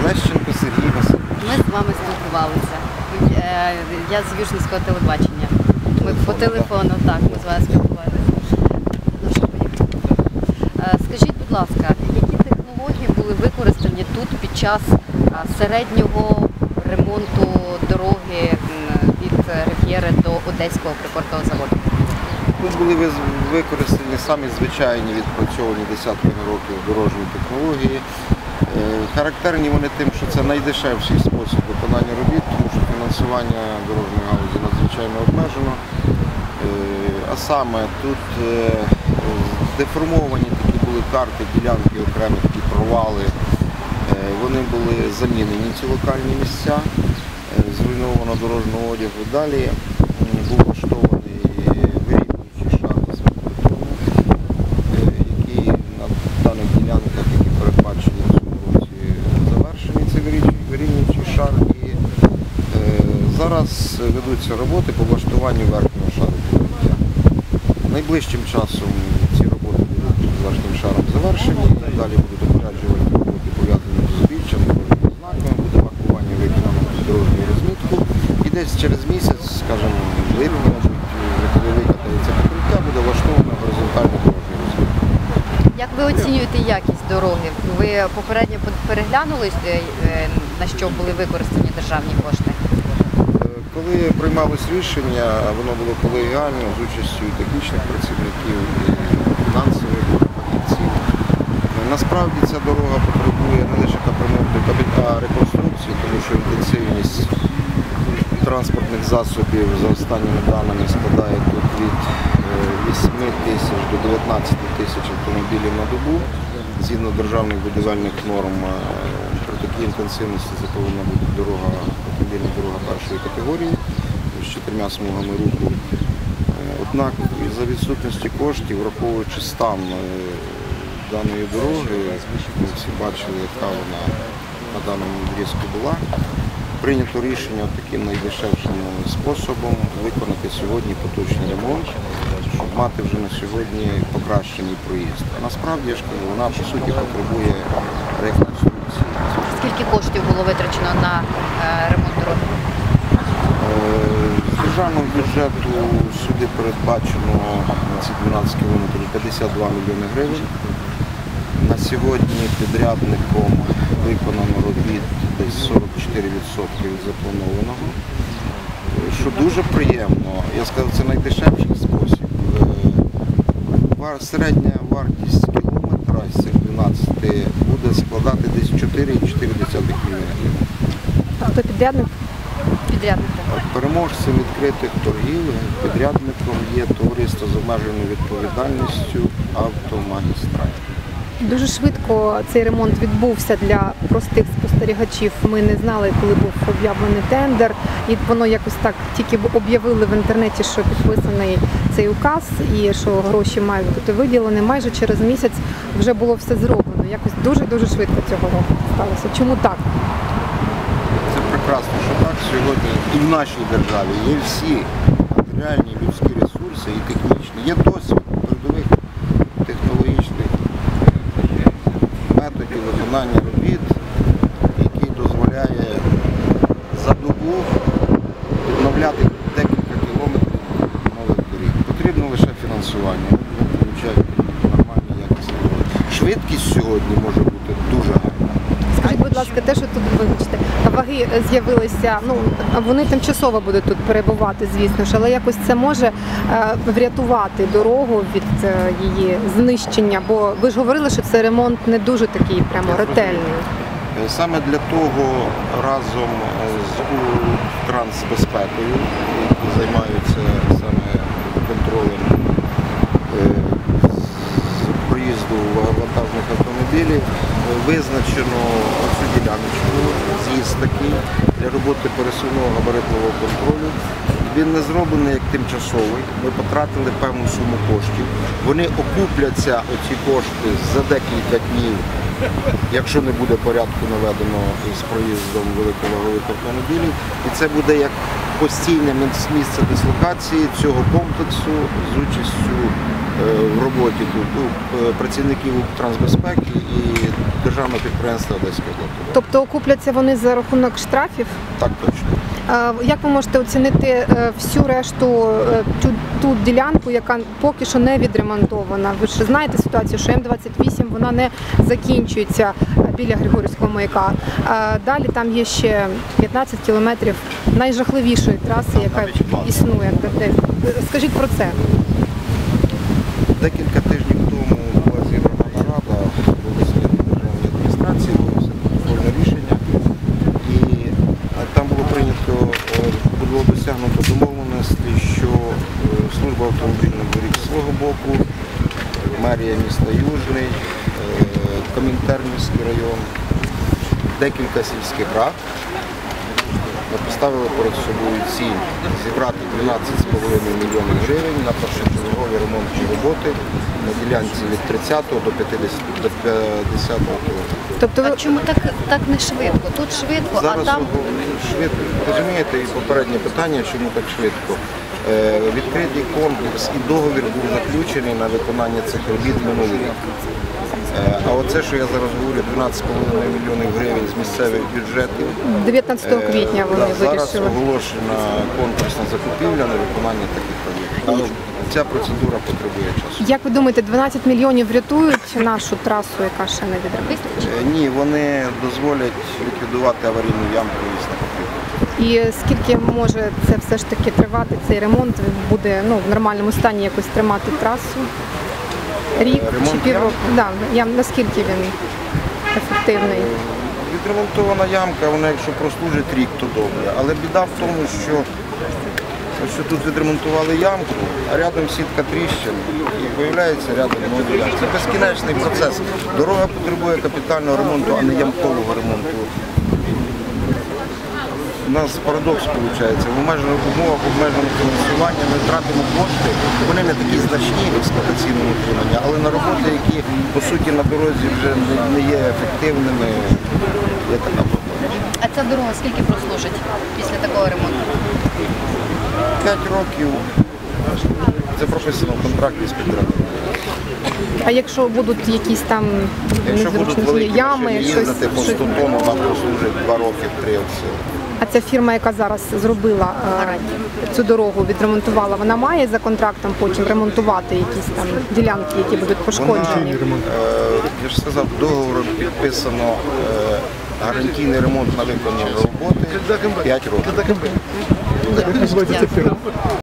Лещенко Сергій Васильович. Ми з вами спілкувалися. Я з Южницького телебачення. Ми по телефону, так, ми з вами спілкувалися. Ну що, поїхали. Скажіть, будь ласка, які технології були використані тут під час середнього ремонту дороги від Рив'єри до Одеського припортового заводу? Тут були використані самі звичайні відпрацьовані десятками років дорожні технології. Характерні вони тим, що це найдешевший спосіб виконання робіт, тому що фінансування дорожньої галузі надзвичайно обмежено. А саме тут деформовані такі були карти, ділянки, окремі такі провали. Вони були замінені, ці локальні місця, зруйновано дорожнього одягу. Далі був влаштований вирівнюючий шар асфальтобетону, який на даних ділянках, які передбачені в цьому році, завершений цей вирівнюючий шар. І зараз ведуться роботи по влаштуванню верхнього шару покриття. Найближчим часом ці роботи будуть верхнім шаром завершені, далі будуть обряджувальні роботи пов'язані з узбіччям, дорожніми знаками, буде маркування виконано під дорожню розмітку. І десь через місяць, скажімо, в липні, коли викатається покриття, буде влаштовано горизонтальну дорожню розмітку. Як ви оцінюєте якість дороги? Ви попередньо переглянули, на що були використані державні кошти? Коли приймалось рішення, воно було колегіально з участю технічних працівників, і фінансових фахівців. Насправді ця дорога потребує не лише капремонту, а реконструкції, тому що інтенсивність транспортних засобів за останніми даними складає тут від 8 тисяч до 19 тисяч автомобілів на добу. Згідно державних будівельних норм, при такій інтенсивності це повинна бути автомобільна дорога першої категорії з 4 смугами руху. Однак за відсутності коштів, враховуючи стан даної дороги, ми всі бачили, яка вона на даному відрізку була, прийнято рішення таким найдешевшим способом виконати сьогодні поточний ремонт, щоб мати вже на сьогодні покращений проїзд. Насправді, я ж кажу, вона по суті потребує реконструкції. Скільки коштів було витрачено на ремонт дороги? З державного бюджету сюди передбачено на ці 12 кілометрів 52 мільйони гривень. На сьогодні підрядником виконано робіт десь 44% від запланованого, що дуже приємно. Я сказав, це найдешевший спосіб. Середня вартість кілометра з цих 12 буде складати десь 4,4 мільйона гривень. Хто підрядник? Підрядник. Переможцем відкритих торгів підрядником є товариство з обмеженою відповідальністю «Автомагістраль». Дуже швидко цей ремонт відбувся для простих спостерігачів. Ми не знали, коли був об'явлений тендер, і воно якось так тільки об'явили в інтернеті, що підписаний цей указ і що гроші мають бути виділені. Майже через місяць вже було все зроблено. Якось дуже-дуже швидко цього сталося. Чому так? Це прекрасно, що так сьогодні і в нашій державі є всі матеріальні людські ресурси і технічні. Є досвід передових технологічних методів виконання робіт, який дозволяє за добу відновляти декілька кілометрів нових доріг. Потрібно лише фінансування. Вони получають нормальні якісні дороги. Швидкість сьогодні може бути дуже гарна. Скажіть, будь ласка, те, що тут, вибачте, ваги з'явилися, вони тимчасово будуть тут перебувати, звісно ж, але якось це може врятувати дорогу від її знищення, бо ви ж говорили, що це ремонт не дуже такий прямо ретельний. Саме для того разом з Трансбезпекою, які займаються саме контролем проїзду вантажних автомобілів, визначено оцю діляночку, з'їзд такий для роботи пересувного габаритного контролю. Він не зроблений як тимчасовий, ми потратили певну суму коштів. Вони окупляться, оці кошти, за декілька днів, якщо не буде порядку наведено з проїздом великовагових автомобілів. І це буде як постійне місце дислокації цього комплексу з участю в роботі тут працівників Укртрансбезпеки і державного підприємства Одеської області. Тобто окупляться вони за рахунок штрафів? Так точно. Як ви можете оцінити всю решту, ту ділянку, яка поки що не відремонтована? Ви ж знаєте ситуацію, що М28 вона не закінчується біля Григорівського маяка. Далі там є ще 15 кілометрів найжахливішої траси, яка існує. Скажіть про це. Декілька тижнів тому була зібрана нарада, були слідчі державної адміністрації, було контрольне рішення. І там було досягнуто домовленості, що служба автомобільних доріг з свого боку, мерія міста Южний, Комінтернівський район, декілька сільських рад поставили перед собою ціль зібрати 12,5 мільйонів гривень на першочергові ремонтні роботи на ділянці від 30 до 50 років. Тобто А чому так не швидко? Тут швидко, а Зараз там швидко, розумієте, і попереднє питання, чому так швидко. Відкритий конкурс і договір був заключений на виконання цих робіт минулий рік. А оце, що я зараз говорю, 12,5 мільйонів гривень з місцевих бюджетів. 19 квітня вони Зараз вирішили. оголошена конкурсна закупівля на виконання таких робіт. Але ця процедура потребує часу. Як ви думаєте, 12 мільйонів врятують нашу трасу, яка ще не відремонтована? Ні, вони дозволять ліквідувати аварійну ямку і снегопад. І скільки може це все ж таки тривати, цей ремонт буде в нормальному стані якось тримати трасу? Рік Ремонт чи півроку? Да, наскільки він ефективний? Відремонтована ямка, вона якщо прослужить рік, то добре. Але біда в тому, що тут відремонтували ямку, а рядом сітка тріщин і виявляється рядом нові ямки. Це безкінечний процес. Дорога потребує капітального ремонту, а не ямкового ремонту. У нас парадокс виходить. В умовах обмеженого фінансування ми втратимо кошти, вони не такі значні в експлуатаційному утриманні, але на роботи, які по суті на дорозі вже не є ефективними, є така проблема. а ця дорога скільки прослужить після такого ремонту? 5 років це прописано в контракті з підрядником. А якщо будуть якісь там Якщо будуть незручності, великі ями, машини їздити по 100 тонн, вона прослужить 2 роки, 3 все. а ця фірма, яка зараз зробила цю дорогу, відремонтувала, вона має за контрактом потім ремонтувати якісь там ділянки, які будуть пошкоджені? Я ж сказав, договором підписано гарантійний ремонт на виконані роботи 5 років. Дякую.